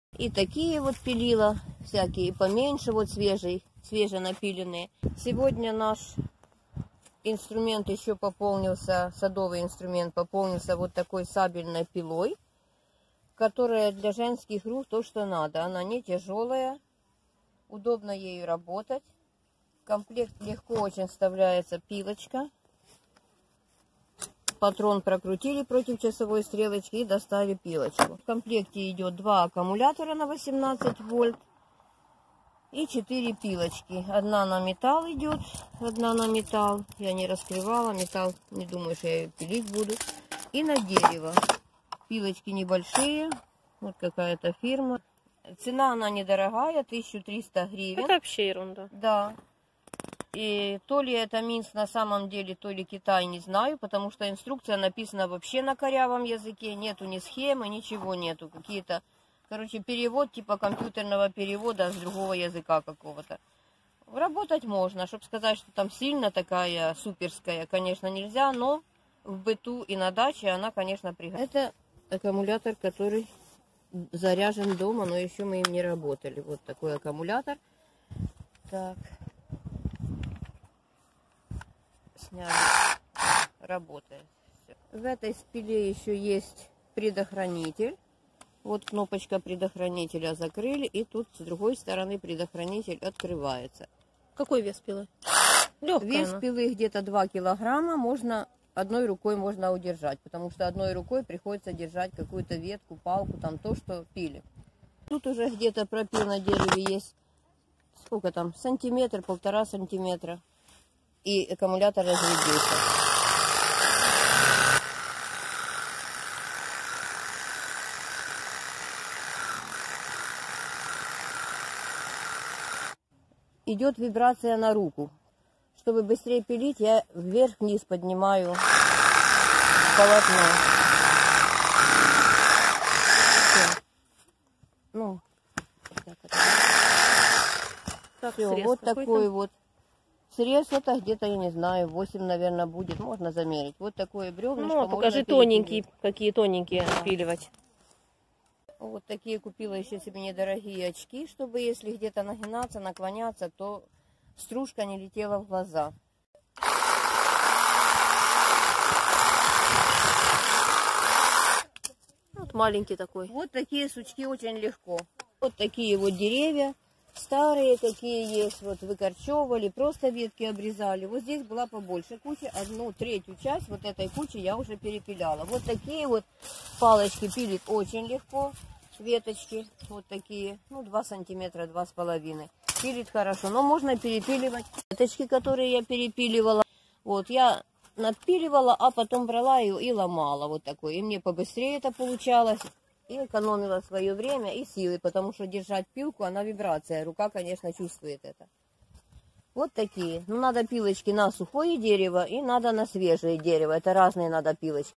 И такие вот пилила, всякие поменьше, вот свеженапиленные. Сегодня наш инструмент еще пополнился, садовый инструмент пополнился вот такой сабельной пилой, которая для женских рук то, что надо. Она не тяжелая, удобно ею работать. В комплект легко очень вставляется пилочка. Патрон прокрутили против часовой стрелочки и достали пилочку. В комплекте идет 2 аккумулятора на 18 вольт и 4 пилочки. Одна на металл идет, одна на металл. Я не раскрывала металл, не думаю, что я ее пилить буду. И на дерево. Пилочки небольшие, вот какая-то фирма. Цена она недорогая, 1300 гривен. Это вообще ерунда. Да. И то ли это Минск на самом деле, то ли Китай, не знаю, потому что инструкция написана вообще на корявом языке, нету ни схемы, ничего нету, какие-то, короче, перевод типа компьютерного перевода с другого языка какого-то. Работать можно, чтобы сказать, что там сильно такая суперская, конечно, нельзя, но в быту и на даче она, конечно, пригодится. Это аккумулятор, который заряжен дома, но еще мы им не работали. Вот такой аккумулятор. Так. Сняли. Работает. Все. В этой спиле еще есть предохранитель. Вот кнопочка предохранителя закрыли. И тут с другой стороны предохранитель открывается. Какой вес пилы? Легкая Вес она. пилы где-то 2 килограмма. Можно одной рукой можно удержать. Потому что одной рукой приходится держать какую-то ветку, палку, там то, что пили. Тут уже где-то пропил на дереве есть. Сколько там? Сантиметр, 1,5 сантиметра. И аккумулятор разрядился. Идет вибрация на руку. Чтобы быстрее пилить, я вверх-вниз поднимаю полотно. Все. Ну, Так, все, срез вот какой-то. такой вот. Срез это где-то, я не знаю, 8, наверное, будет. Можно замерить. Вот такое бревнышко. Ну, покажи можно тоненькие, перепиливать. какие тоненькие Да. отпиливать. Вот такие купила еще себе недорогие очки, чтобы если где-то нагинаться, наклоняться, то стружка не летела в глаза. Вот маленький такой. Вот такие сучки очень легко. Вот такие вот деревья. Старые какие есть, вот выкорчевывали, просто ветки обрезали. Вот здесь была побольше куча, 1/3 часть вот этой кучи я уже перепиляла. Вот такие вот палочки пилить очень легко, веточки вот такие, ну 2 сантиметра, 2,5. Пилит хорошо, но можно перепиливать. Веточки, которые я перепиливала, вот я надпиливала, а потом брала ее и ломала вот такой. И мне побыстрее это получалось. И экономила свое время и силы, потому что держать пилку, она вибрация. Рука, конечно, чувствует это. Вот такие. Ну, надо пилочки на сухое дерево и надо на свежее дерево. Это разные надо пилочки.